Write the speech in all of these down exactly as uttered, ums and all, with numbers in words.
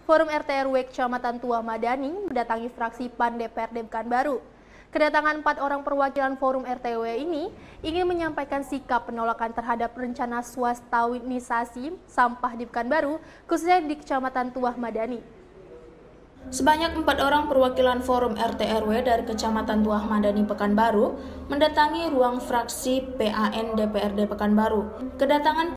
Forum R T R W Kecamatan Tuah Madani mendatangi fraksi P A N D P R D Pekanbaru. Kedatangan empat orang perwakilan Forum R T R W ini ingin menyampaikan sikap penolakan terhadap rencana swastawisasi sampah di Pekanbaru, khususnya di Kecamatan Tuah Madani. Sebanyak empat orang perwakilan Forum R T R W dari Kecamatan Tuah Madani Pekanbaru mendatangi ruang fraksi P A N D P R D Pekanbaru. Kedatangan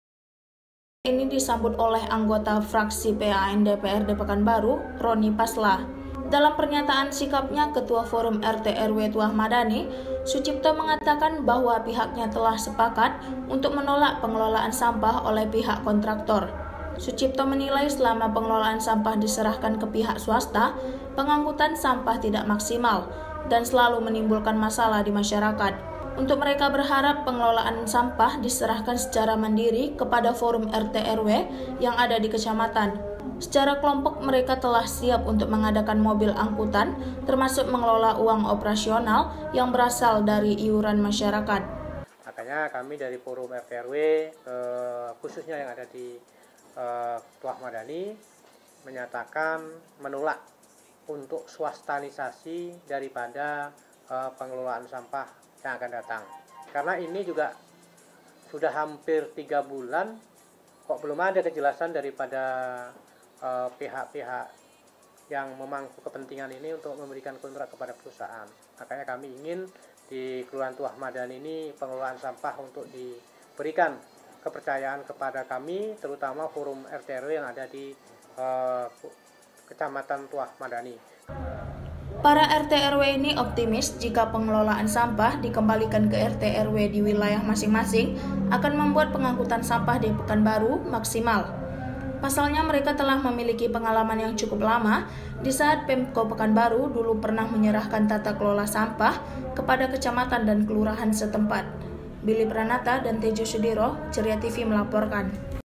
ini disambut oleh anggota fraksi P A N D P R D Pekanbaru, Roni Paslah. Dalam pernyataan sikapnya, Ketua Forum R T R W Tuah Madani, Sucipto mengatakan bahwa pihaknya telah sepakat untuk menolak pengelolaan sampah oleh pihak kontraktor. Sucipto menilai selama pengelolaan sampah diserahkan ke pihak swasta, pengangkutan sampah tidak maksimal dan selalu menimbulkan masalah di masyarakat. Untuk mereka berharap pengelolaan sampah diserahkan secara mandiri kepada Forum R T R W yang ada di kecamatan. Secara kelompok mereka telah siap untuk mengadakan mobil angkutan, termasuk mengelola uang operasional yang berasal dari iuran masyarakat. Makanya kami dari Forum R T R W, eh, khususnya yang ada di eh, Tuah Madani, menyatakan menolak untuk swastanisasi daripada eh, pengelolaan sampah yang akan datang. Karena ini juga sudah hampir tiga bulan kok belum ada kejelasan daripada pihak-pihak uh, yang memangku kepentingan ini untuk memberikan kontrak kepada perusahaan. Makanya kami ingin di Kelurahan Tuah Madani ini pengelolaan sampah untuk diberikan kepercayaan kepada kami, terutama Forum R T R W yang ada di uh, Kecamatan Tuah Madani. Para R T R W ini optimis jika pengelolaan sampah dikembalikan ke R T R W di wilayah masing-masing akan membuat pengangkutan sampah di Pekanbaru maksimal. Pasalnya mereka telah memiliki pengalaman yang cukup lama di saat Pemko Pekanbaru dulu pernah menyerahkan tata kelola sampah kepada kecamatan dan kelurahan setempat. Billy Pranata dan Tejo Sudiro, Ceria T V melaporkan.